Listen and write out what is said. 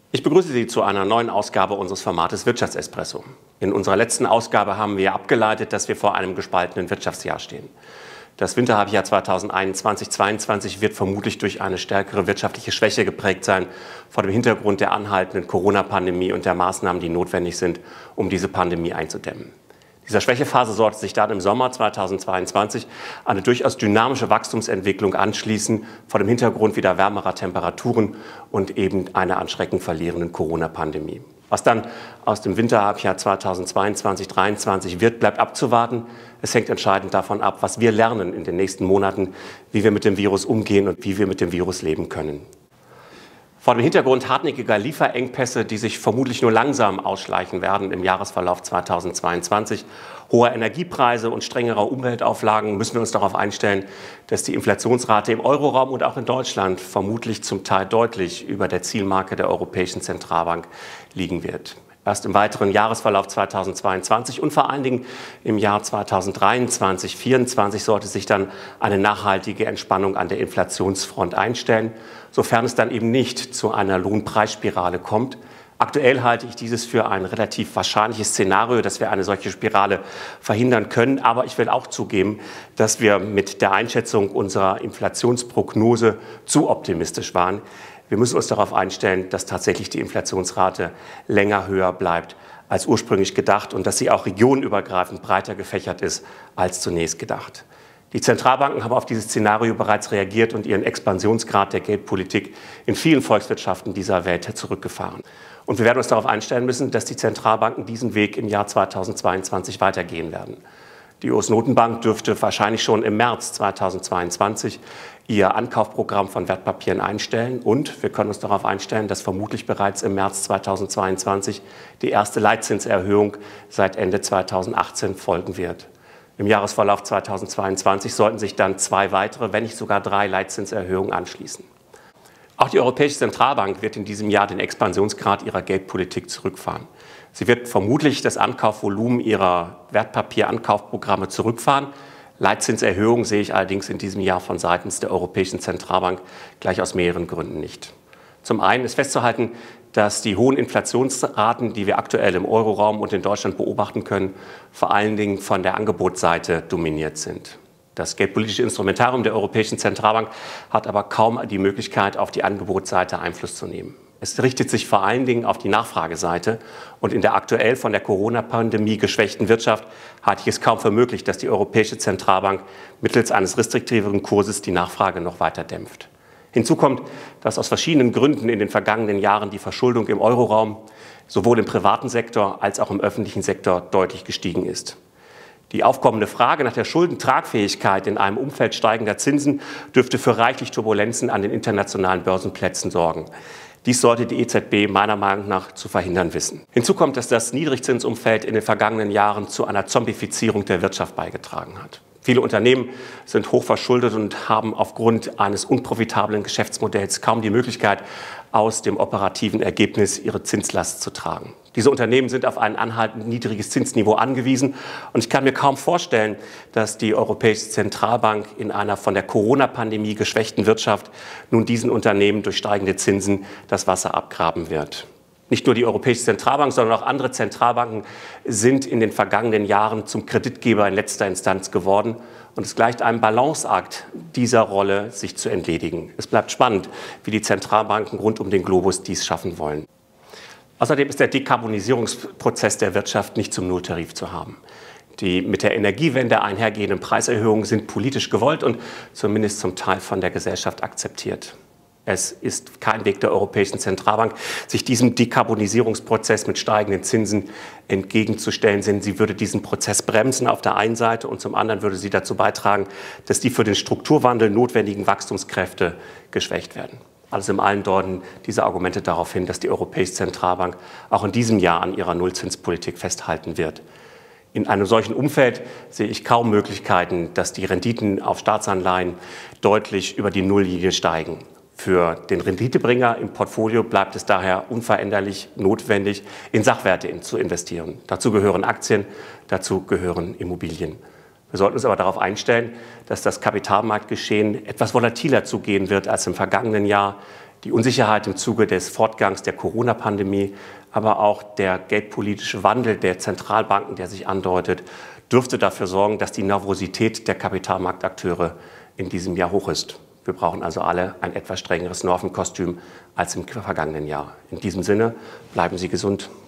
Ich begrüße Sie zu einer neuen Ausgabe unseres Formates Wirtschaftsespresso. In unserer letzten Ausgabe haben wir abgeleitet, dass wir vor einem gespaltenen Wirtschaftsjahr stehen. Das Winterhalbjahr 2021-22 wird vermutlich durch eine stärkere wirtschaftliche Schwäche geprägt sein, vor dem Hintergrund der anhaltenden Corona-Pandemie und der Maßnahmen, die notwendig sind, um diese Pandemie einzudämmen. Dieser Schwächephase sollte sich dann im Sommer 2022 eine durchaus dynamische Wachstumsentwicklung anschließen, vor dem Hintergrund wieder wärmerer Temperaturen und eben einer an Schrecken verlierenden Corona-Pandemie. Was dann aus dem Winterhalbjahr 2022-23 wird, bleibt abzuwarten. Es hängt entscheidend davon ab, was wir lernen in den nächsten Monaten, wie wir mit dem Virus umgehen und wie wir mit dem Virus leben können. Vor dem Hintergrund hartnäckiger Lieferengpässe, die sich vermutlich nur langsam ausschleichen werden im Jahresverlauf 2022, hoher Energiepreise und strengerer Umweltauflagen müssen wir uns darauf einstellen, dass die Inflationsrate im Euroraum und auch in Deutschland vermutlich zum Teil deutlich über der Zielmarke der Europäischen Zentralbank liegen wird. Erst im weiteren Jahresverlauf 2022 und vor allen Dingen im Jahr 2023-24 sollte sich dann eine nachhaltige Entspannung an der Inflationsfront einstellen, sofern es dann eben nicht zu einer Lohnpreisspirale kommt. Aktuell halte ich dieses für ein relativ wahrscheinliches Szenario, dass wir eine solche Spirale verhindern können. Aber ich will auch zugeben, dass wir mit der Einschätzung unserer Inflationsprognose zu optimistisch waren. Wir müssen uns darauf einstellen, dass tatsächlich die Inflationsrate länger höher bleibt als ursprünglich gedacht und dass sie auch regionenübergreifend breiter gefächert ist als zunächst gedacht. Die Zentralbanken haben auf dieses Szenario bereits reagiert und ihren Expansionsgrad der Geldpolitik in vielen Volkswirtschaften dieser Welt zurückgefahren. Und wir werden uns darauf einstellen müssen, dass die Zentralbanken diesen Weg im Jahr 2022 weitergehen werden. Die US-Notenbank dürfte wahrscheinlich schon im März 2022 ihr Ankaufprogramm von Wertpapieren einstellen. Und wir können uns darauf einstellen, dass vermutlich bereits im März 2022 die erste Leitzinserhöhung seit Ende 2018 folgen wird. Im Jahresverlauf 2022 sollten sich dann 2 weitere, wenn nicht sogar 3 Leitzinserhöhungen anschließen. Auch die Europäische Zentralbank wird in diesem Jahr den Expansionsgrad ihrer Geldpolitik zurückfahren. Sie wird vermutlich das Ankaufvolumen ihrer Wertpapierankaufprogramme zurückfahren. Leitzinserhöhungen sehe ich allerdings in diesem Jahr von seitens der Europäischen Zentralbank gleich aus mehreren Gründen nicht. Zum einen ist festzuhalten, dass die hohen Inflationsraten, die wir aktuell im Euroraum und in Deutschland beobachten können, vor allen Dingen von der Angebotsseite dominiert sind. Das geldpolitische Instrumentarium der Europäischen Zentralbank hat aber kaum die Möglichkeit, auf die Angebotsseite Einfluss zu nehmen. Es richtet sich vor allen Dingen auf die Nachfrageseite und in der aktuell von der Corona-Pandemie geschwächten Wirtschaft halte ich es kaum für möglich, dass die Europäische Zentralbank mittels eines restriktiveren Kurses die Nachfrage noch weiter dämpft. Hinzu kommt, dass aus verschiedenen Gründen in den vergangenen Jahren die Verschuldung im Euroraum sowohl im privaten Sektor als auch im öffentlichen Sektor deutlich gestiegen ist. Die aufkommende Frage nach der Schuldentragfähigkeit in einem Umfeld steigender Zinsen dürfte für reichlich Turbulenzen an den internationalen Börsenplätzen sorgen. Dies sollte die EZB meiner Meinung nach zu verhindern wissen. Hinzu kommt, dass das Niedrigzinsumfeld in den vergangenen Jahren zu einer Zombifizierung der Wirtschaft beigetragen hat. Viele Unternehmen sind hochverschuldet und haben aufgrund eines unprofitablen Geschäftsmodells kaum die Möglichkeit, aus dem operativen Ergebnis ihre Zinslast zu tragen. Diese Unternehmen sind auf ein anhaltend niedriges Zinsniveau angewiesen und ich kann mir kaum vorstellen, dass die Europäische Zentralbank in einer von der Corona-Pandemie geschwächten Wirtschaft nun diesen Unternehmen durch steigende Zinsen das Wasser abgraben wird. Nicht nur die Europäische Zentralbank, sondern auch andere Zentralbanken sind in den vergangenen Jahren zum Kreditgeber in letzter Instanz geworden. Und es gleicht einem Balanceakt, dieser Rolle sich zu entledigen. Es bleibt spannend, wie die Zentralbanken rund um den Globus dies schaffen wollen. Außerdem ist der Dekarbonisierungsprozess der Wirtschaft nicht zum Nulltarif zu haben. Die mit der Energiewende einhergehenden Preiserhöhungen sind politisch gewollt und zumindest zum Teil von der Gesellschaft akzeptiert. Es ist kein Weg der Europäischen Zentralbank, sich diesem Dekarbonisierungsprozess mit steigenden Zinsen entgegenzustellen, denn sie würde diesen Prozess bremsen auf der einen Seite und zum anderen würde sie dazu beitragen, dass die für den Strukturwandel notwendigen Wachstumskräfte geschwächt werden. Alles in allem deuten diese Argumente darauf hin, dass die Europäische Zentralbank auch in diesem Jahr an ihrer Nullzinspolitik festhalten wird. In einem solchen Umfeld sehe ich kaum Möglichkeiten, dass die Renditen auf Staatsanleihen deutlich über die Nulllinie steigen. Für den Renditebringer im Portfolio bleibt es daher unveränderlich notwendig, in Sachwerte zu investieren. Dazu gehören Aktien, dazu gehören Immobilien. Wir sollten uns aber darauf einstellen, dass das Kapitalmarktgeschehen etwas volatiler zugehen wird als im vergangenen Jahr. Die Unsicherheit im Zuge des Fortgangs der Corona-Pandemie, aber auch der geldpolitische Wandel der Zentralbanken, der sich andeutet, dürfte dafür sorgen, dass die Nervosität der Kapitalmarktakteure in diesem Jahr hoch ist. Wir brauchen also alle ein etwas strengeres Normenkostüm als im vergangenen Jahr. In diesem Sinne, bleiben Sie gesund.